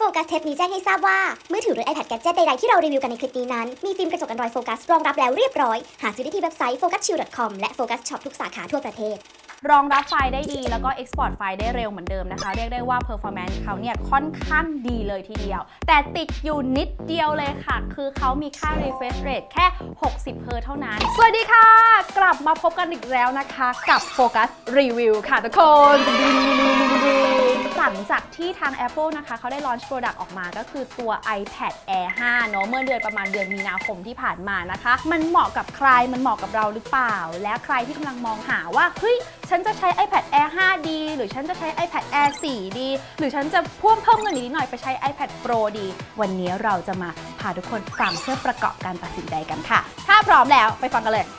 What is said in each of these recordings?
กัสเทปนี้แจ้งให้ทราบว่ามือถือหรือ iPad Gadget ใดๆที่เรารีวิวกันในคลิปนี้นั้นมีฟิล์มกระจก Android Focus รองรับแล้วเรียบร้อยหาซื้อได้ที่เว็บไซต์ focuschill.com และ Focus Shop ทุกสาขาทั่วประเทศรองรับไฟล์ได้ดีแล้วก็ Export ไฟล์ได้เร็วเหมือนเดิมนะคะเรียกได้ว่า Performance เขาเนี่ยค่อนข้างดีเลยทีเดียวแต่ติดอยู่นิดเดียวเลยค่ะคือเขามีค่า refresh rate แค่60 Hz เท่านั้นสวัสดีค่ะกลับมาพบกันอีกแล้วนะคะกับ Focus Review ค่ะทุกคนหลังจากที่ทาง Apple นะคะเขาได้ launch product ออกมาก็คือตัว iPad Air 5 เนาะเมื่อประมาณเดือนมีนาคมที่ผ่านมานะคะมันเหมาะกับใครมันเหมาะกับเราหรือเปล่าและใครที่กำลังมองหาว่าเฮ้ยฉันจะใช้ iPad Air 5 ดีหรือฉันจะใช้ iPad Air 4 ดีหรือฉันจะเพิ่มเงินนิดหน่อยไปใช้ iPad Pro ดีวันนี้เราจะมาพาทุกคนฟังเพื่อประกอบการตัดสินใจกันค่ะถ้าพร้อมแล้วไปฟังกันเลย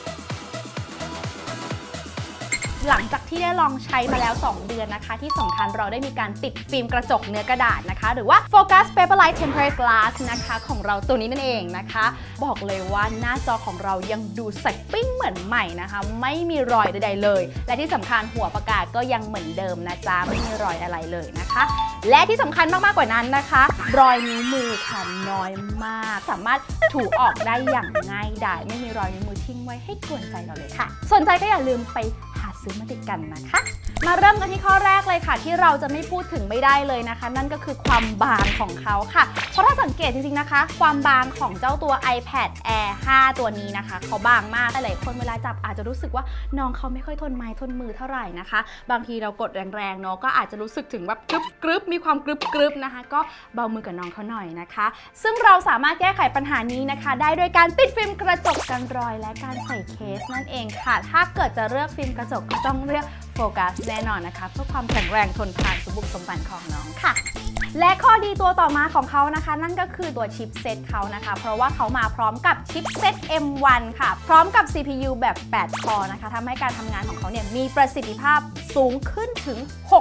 หลังจากที่ได้ลองใช้มาแล้ว2เดือนนะคะที่สำคัญเราได้มีการติดฟิล์มกระจกเนื้อกระดาษนะคะหรือว่า Focus Paperlike Tempered Glass นะคะของเราตัวนี้นั่นเองนะคะบอกเลยว่าหน้าจอของเรายังดูใสปิ้งเหมือนใหม่นะคะไม่มีรอยใดๆเลยและที่สำคัญหัวปากกาก็ยังเหมือนเดิมนะจ๊ะไม่มีรอยอะไรเลยนะคะและที่สำคัญมากๆกว่านั้นนะคะรอยนิ้วมือค่ะน้อยมากสามารถถูออกได้อย่างง่ายดายไม่มีรอยนิ้วมือทิ้งไว้ให้กวนใจเราเลยค่ะสนใจก็อย่าลืมไปซื้อมาติดกันนะคะมาเริ่มกันที่ข้อแรกเลยค่ะที่เราจะไม่พูดถึงไม่ได้เลยนะคะนั่นก็คือความบางของเขาค่ะเพราะถ้าสังเกตจริงๆนะคะความบางของเจ้าตัว iPad Air 5 ตัวนี้นะคะเขาบางมากหลายคนเวลาจับอาจจะรู้สึกว่าน้องเขาไม่ค่อยทนไม้ทนมือเท่าไหร่นะคะบางทีเรากดแรงๆเนาะก็อาจจะรู้สึกถึงแบบกรึบมีความกรึบนะคะก็เบามือกับน้องเขาหน่อยนะคะซึ่งเราสามารถแก้ไขปัญหานี้นะคะได้โดยการติดฟิล์มกระจกกันรอยและการใส่เคสนั่นเองค่ะถ้าเกิดจะเลือกฟิล์มกระจกก็ต้องเลือกโฟกัสแน่นอนนะคะเพื่อความแข็งแรงทนทานสมบุกสมบันของน้องค่ะและข้อดีตัวต่อมาของเขานะคะนั่นก็คือตัวชิปเซตเขานะคะเพราะว่าเขามาพร้อมกับชิปเซต M1 ค่ะพร้อมกับ CPU แบบ8 คอร์นะคะทำให้การทำงานของเขาเนี่ยมีประสิทธิภาพสูงขึ้นถึง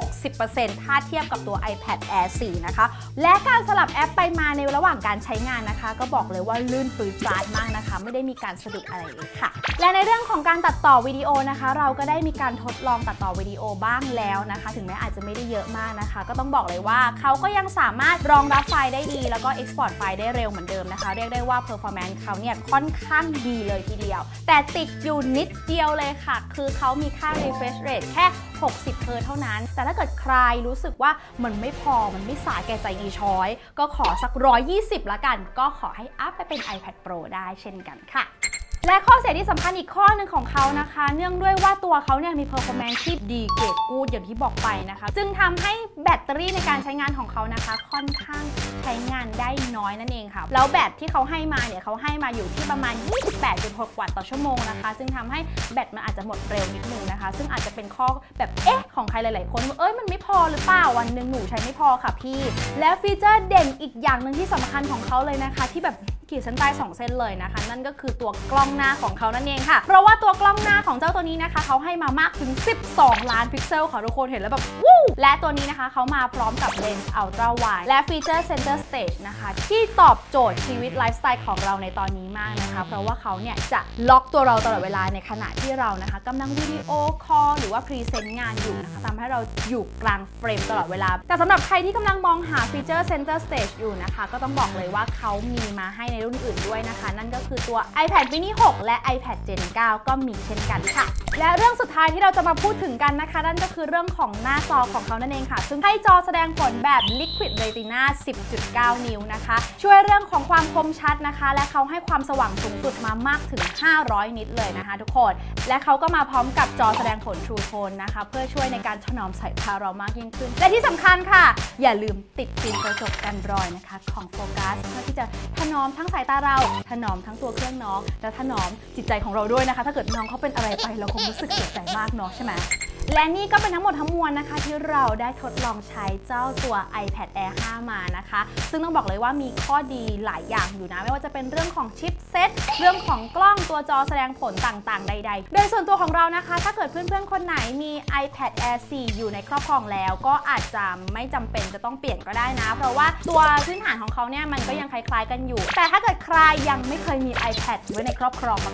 60% ถ้าเทียบกับตัว iPad Air 4 นะคะและการสลับแอปไปมาในระหว่างการใช้งานนะคะก็บอกเลยว่าลื่นปลื้ดปราดมากนะคะไม่ได้มีการสะดุดอะไรเลยค่ะและในเรื่องของการตัดต่อวิดีโอนะคะเราก็ได้มีการทดลองตัดต่อวิดีโอบ้างแล้วนะคะถึงแม้อาจจะไม่ได้เยอะมากนะคะก็ต้องบอกเลยว่าเขาก็ยังสามารถรองรับไฟล์ได้ดีแล้วก็ Export ไฟล์ได้เร็วเหมือนเดิมนะคะเรียกได้ว่า Performance เขาเนี่ยค่อนข้างดีเลยทีเดียวแต่ติดอยู่นิดเดียวเลยค่ะคือเขามีค่า refresh rate แค่60 Hz เท่านั้นแต่ถ้าเกิดใครรู้สึกว่ามันไม่พอมันไม่สาแก่ใจอีช้อยก็ขอสัก120ละกันก็ขอให้อัพไปเป็น iPad Pro ได้เช่นกันค่ะและข้อเสียที่สำคัญอีกข้อหนึ่งของเขานะคะเนื่องด้วยว่าตัวเขาเนี่ยมี performance ที่ดีเกรดกู๊ดอย่างที่บอกไปนะคะจึงทำให้แบตเตอรี่ในการใช้งานของเขานะคะค่อนข้างใช้งานได้น้อยนั่นเองค่ะแล้วแบตที่เขาให้มาเนี่ยเขาให้มาอยู่ที่ประมาณ 28.6 วัตต์ต่อชั่วโมงนะคะจึงทำให้แบตมันอาจจะหมดเร็วนิดนึงนะคะซึ่งอาจจะเป็นข้อแบบของใครหลายๆคนว่ามันไม่พอหรือเปล่าวันหนึ่งหนูใช้ไม่พอค่ะพี่และฟีเจอร์เด่นอีกอย่างหนึ่งที่สำคัญของเขาเลยนะคะที่แบบขีดเส้นใต้2เส้นเลยนะคะนั่นก็คือตัวกล้องหน้าของเขานั่นเองค่ะเพราะว่าตัวกล้องหน้าของเจ้าตัวนี้นะคะเขาให้มามากถึง12 ล้านพิกเซลค่ะทุกคนเห็นแล้วแบบวู้และตัวนี้นะคะเขามาพร้อมกับเลนส์อัลตร้าไวด์และฟีเจอร์ Center Stage นะคะที่ตอบโจทย์ชีวิตไลฟ์สไตล์ของเราในตอนนี้มากนะคะเพราะว่าเขาเนี่ยจะล็อกตัวเราตลอดเวลาในขณะที่เรานะคะกำลังวิดีโอคอลหรือว่าพรีเซนต์งานอยู่นะคะทำให้เราอยู่กลางเฟรมตลอดเวลาแต่สำหรับใครที่กำลังมองหาฟีเจอร์ Center Stage อยู่นะคะก็ต้องบอกเลยว่าเขามีมาให้ในรุ่นอื่นด้วยนะคะนั่นก็คือตัว iPad mini 6 และ iPad Gen 9 ก็มีเช่นกันค่ะและเรื่องสุดท้ายที่เราจะมาพูดถึงกันนะคะนั่นก็คือเรื่องของหน้าจอของเขานั่นเองค่ะซึ่งให้จอแสดงผลแบบ Liquid Retina 10.9 นิ้วนะคะช่วยเรื่องของความคมชัดนะคะและเขาให้ความสว่างสูงสุดมามากถึง500 นิตเลยนะคะทุกคนและเขาก็มาพร้อมกับจอแสดงผล True Tone นะคะเพื่อช่วยในการถนอมสายตาเรามากยิ่งขึ้นและที่สำคัญค่ะอย่าลืมติดฟิล์มกระจกกันรอยนะคะของโฟกัสเพื่อที่จะถนอมทั้งสายตาเราถนอมทั้งตัวเครื่องน้องและถนอมจิตใจของเราด้วยนะคะถ้าเกิดน้องเขาเป็นอะไรไปเราคงรู้สึกเสียใจมากเนาะใช่ไหมและนี่ก็เป็นทั้งหมดทั้งมวลนะคะที่เราได้ทดลองใช้เจ้าตัว iPad Air 5 มานะคะซึ่งต้องบอกเลยว่ามีข้อดีหลายอย่างอยู่นะไม่ว่าจะเป็นเรื่องของชิปเซตเรื่องของกล้องตัวจอแสดงผลต่างๆใดๆโดยส่วนตัวของเรานะคะถ้าเกิดเพื่อนๆคนไหนมี iPad Air 4 อยู่ในครอบครองแล้วก็อาจจะไม่จำเป็นจะต้องเปลี่ยนก็ได้นะเพราะว่าตัวพื้นฐานของเขาเนี่ยมันก็ยังคล้ายๆกันอยู่แต่ถ้าเกิดใครยังไม่เคยมี iPad ไว้ในครอบครองมาก่อน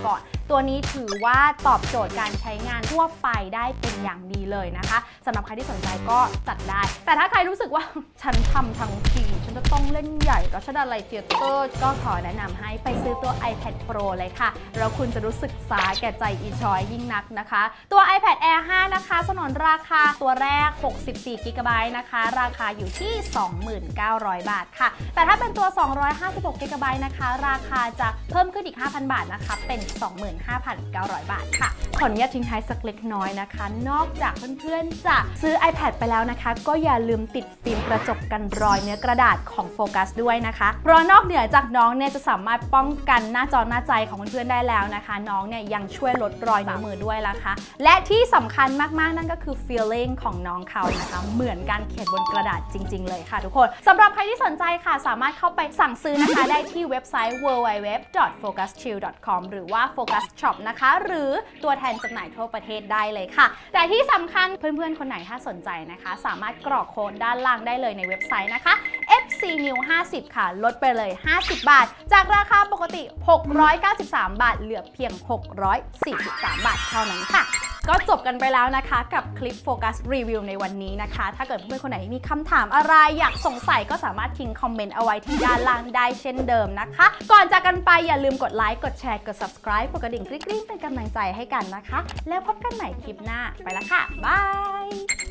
ตัวนี้ถือว่าตอบโจทย์การใช้งานทั่วไปได้เป็นอย่างดีเลยนะคะสำหรับใครที่สนใจก็จัดได้แต่ถ้าใครรู้สึกว่าฉันทำทั้งทีฉันจะต้องเล่นใหญ่รัชดาลัยเธียเตอร์ก็ขอแนะนำให้ไปซื้อตัว iPad Pro เลยค่ะแล้วคุณจะรู้สึกสาแก่ใจอีชอยยิ่งนักนะคะตัว iPad Air 5 นะคะสนนราคาตัวแรก64 GB นะคะราคาอยู่ที่ 29,000 บาทค่ะแต่ถ้าเป็นตัว256 GB นะคะราคาจะเพิ่มขึ้นอีก 5,000 บาทนะคะเป็น 25,900 บาทค่ะขออนุญาตทิ้งท้ายสักเล็กน้อยนะคะนอกจากเพื่อนๆจะซื้อ iPad ไปแล้วนะคะก็อย่าลืมติดฟิล์มกระจกกันรอยเนื้อกระดาษของโฟกัสด้วยนะคะเพราะนอกเหนือจากน้องเนี่ยจะสามารถป้องกันหน้าจอหน้าใจของเพื่อนๆได้แล้วนะคะน้องเนี่ยยังช่วยลดรอยนิ้วมือด้วยนะคะและที่สำคัญมากๆนั่นก็คือ feeling ของน้องเขานะคะเหมือนการเขียนบนกระดาษจริงๆเลยค่ะทุกคนสำหรับใครที่สนใจค่ะสามารถเข้าไปสั่งซื้อนะคะได้ที่เว็บไซต์ www.focuschill.com หรือว่า Focus Shop นะคะหรือตัวแทนจำหน่ายทั่วประเทศได้เลยค่ะแต่ที่สำคัญเพื่อนๆคนไหนถ้าสนใจนะคะสามารถกรอกโค้ดด้านล่างได้เลยในเว็บไซต์นะคะ FCNew50 ค่ะลดไปเลย50 บาทจากราคาปกติ693 บาทเหลือเพียง643 บาทเท่านั้นค่ะก็จบกันไปแล้วนะคะกับคลิปโฟกัสรีวิวในวันนี้นะคะถ้าเกิดเพื่อนๆคนไหนมีคำถามอะไรอยากสงสัยก็สามารถทิ้งคอมเมนต์เอาไว้ที่ด้านล่างได้เช่นเดิมนะคะก่อนจากกันไปอย่าลืมกดไลค์กดแชร์กด subscribe กดกระดิ่งกริ๊งๆเป็นกำลังใจให้กันนะคะแล้วพบกันใหม่คลิปหน้าไปละค่ะบาย